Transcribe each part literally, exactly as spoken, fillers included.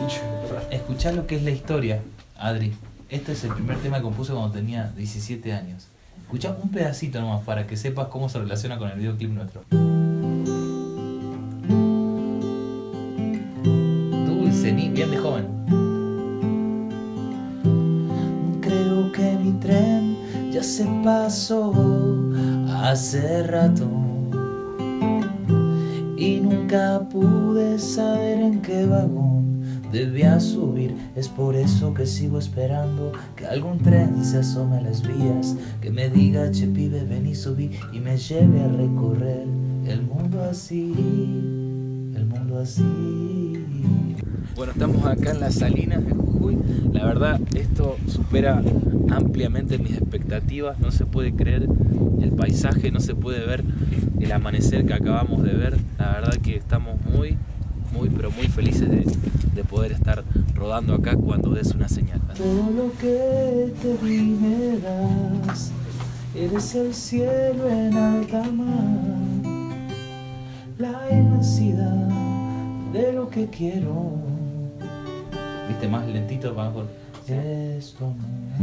Escuchá lo que es la historia, Adri. Este es el primer tema que compuse cuando tenía diecisiete años. Escuchá un pedacito nomás para que sepas cómo se relaciona con el videoclip nuestro. Dulce, ni bien de joven. Creo que mi tren ya se pasó hace rato y nunca pude saber en qué vagón debía subir. Es por eso que sigo esperando que algún tren se asome a las vías, que me diga: che pibe, ven y subí, y me lleve a recorrer el mundo así, el mundo así. Bueno, estamos acá en las Salinas de Jujuy. La verdad, esto supera ampliamente mis expectativas. No se puede creer el paisaje, no se puede ver el amanecer que acabamos de ver. La verdad que estamos muy, muy, pero muy felices de, de poder estar rodando acá cuando des una señal. Todo lo que te di me das, eres el cielo en alta mar, la inmensidad de lo que quiero. Viste, más lentito para mejor. Es tu amor.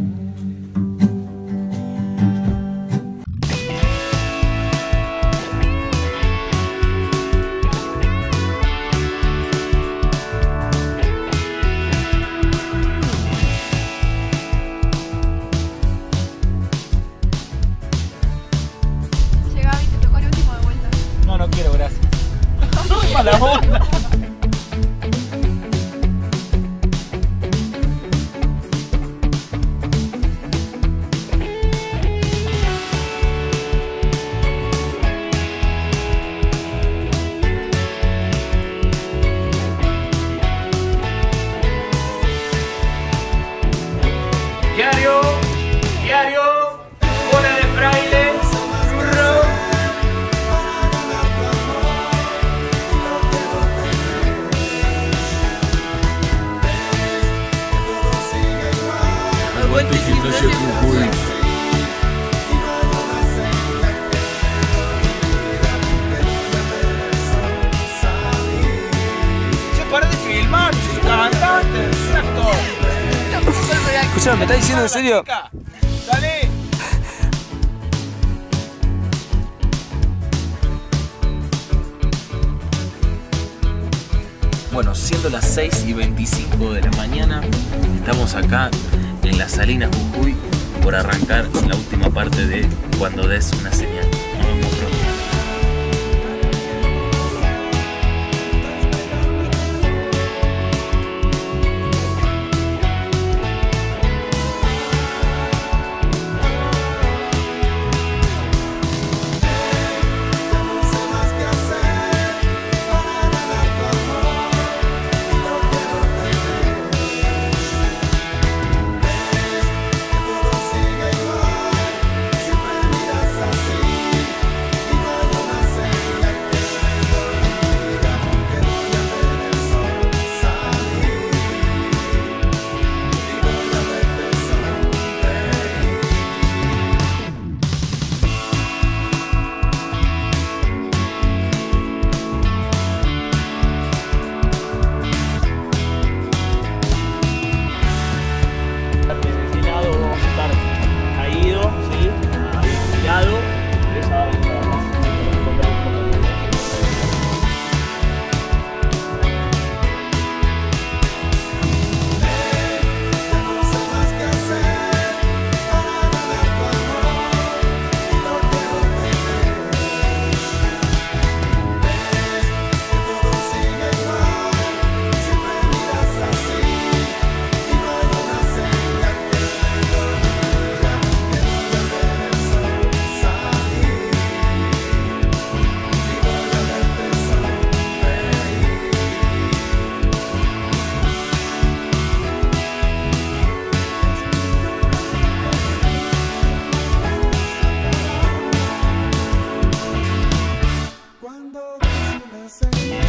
Llega, Gaby, te tocó el último de vuelta. No, no quiero, gracias. ¡Mala onda! Diario, diario, bola de fraile, burro. Aguante Gimnasia Jujuy. Che, para de filmar, soy un cantante, soy un actor. Escuchame, ¿me estás diciendo en serio? ¡Salí! Bueno, siendo las seis y veinticinco de la mañana, estamos acá en las Salinas Jujuy por arrancar la última parte de Cuando des una señal. Nos vemos pronto. Cuando des una señal.